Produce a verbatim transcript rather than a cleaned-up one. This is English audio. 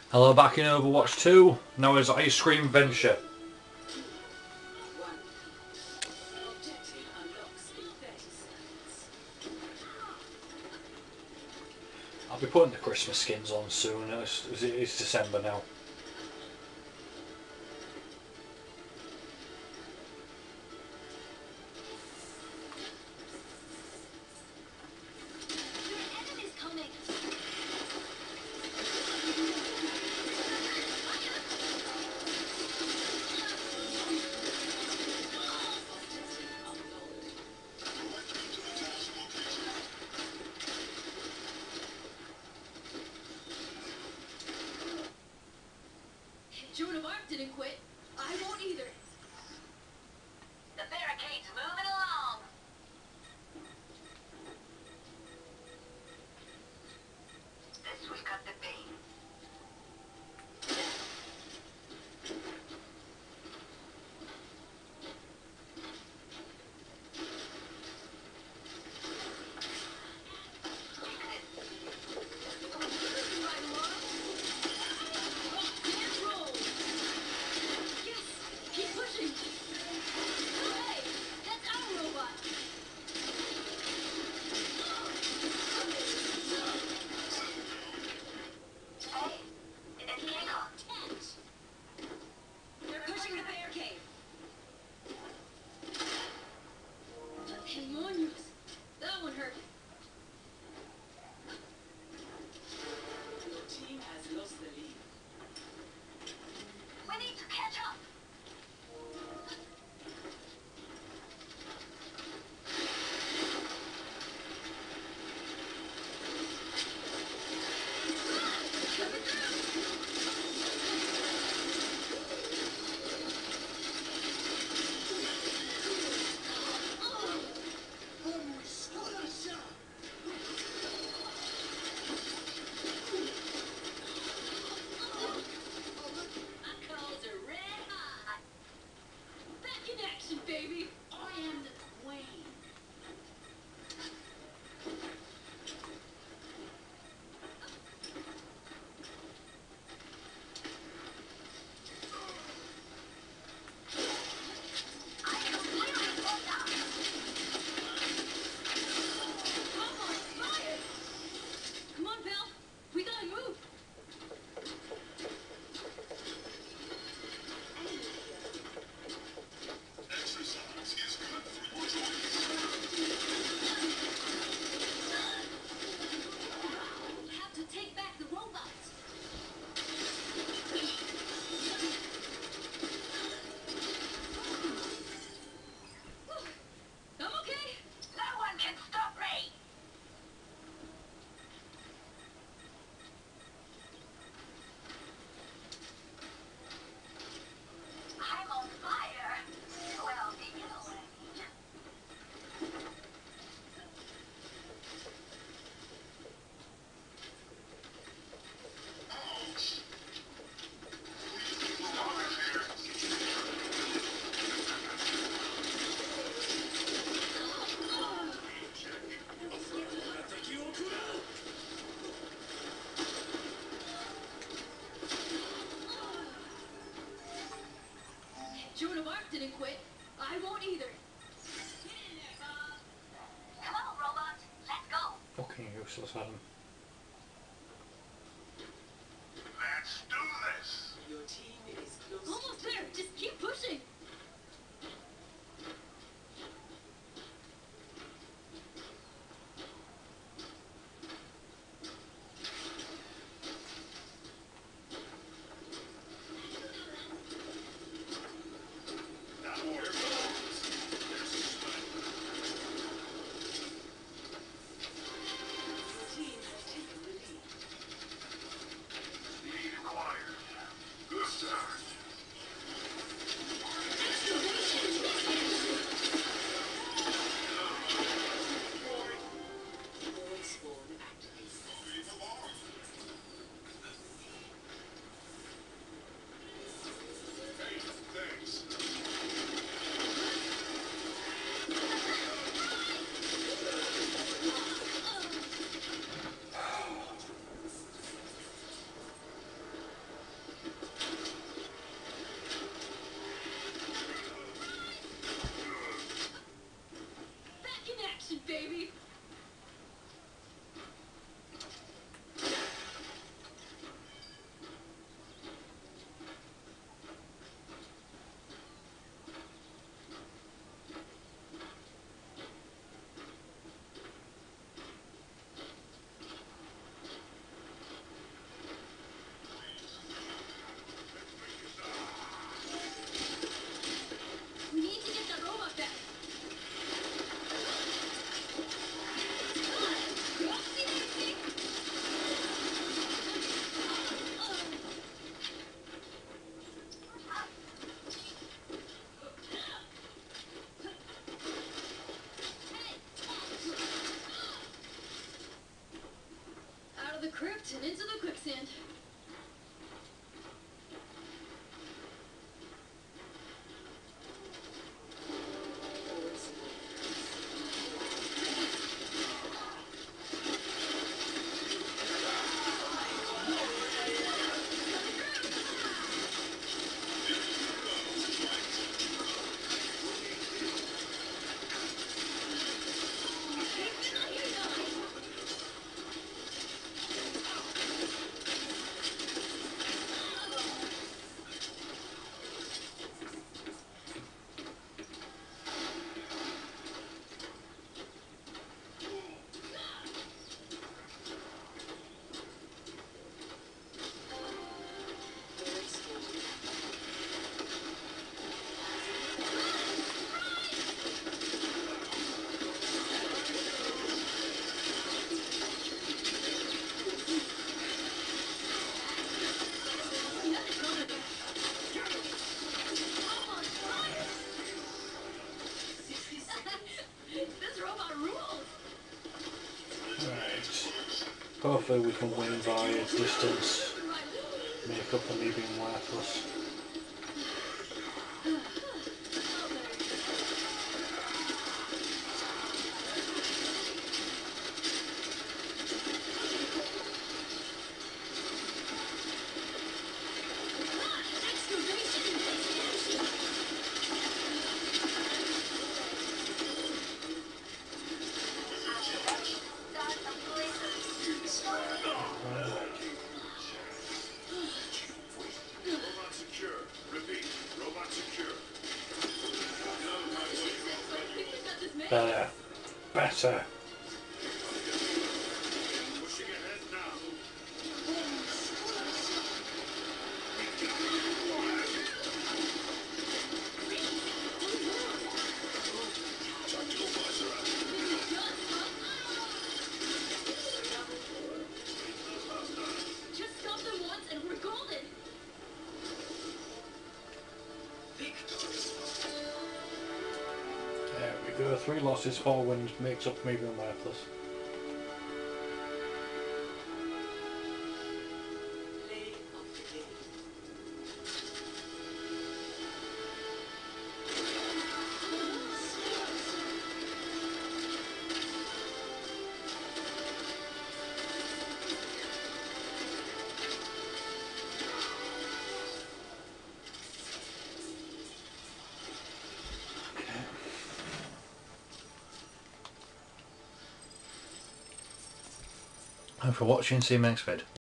Hello, back in Overwatch two. Now it's Ice Cream Venture. I'll be putting the Christmas skins on soon. It's, it's December now. Joan of Arc didn't quit. I won't either. The barricade's moving along. This will cut the pain. That one hurt. Your team has lost the lead. We need to catch up. Baby, I am the queen. I completely fucked up. I'm on fire. Come on, pal. We gotta move. Joan of Arc didn't quit. I won't either. Come on, robot. Let's go. Fucking useless, Adam. Let's do this. Your team is close. Almost there. Just keep pushing. Team and into the quicksand. This robot rules. Right. Hopefully we can win via distance. Make up for me being worthless. Robot secure. Repeat. Robot secure. Better. Better. Pushing ahead now. Tactical visor out. Just stop them once and we're golden. There we go. Three losses, four wins makes up for me being worthless. Thanks for watching, see you next vid.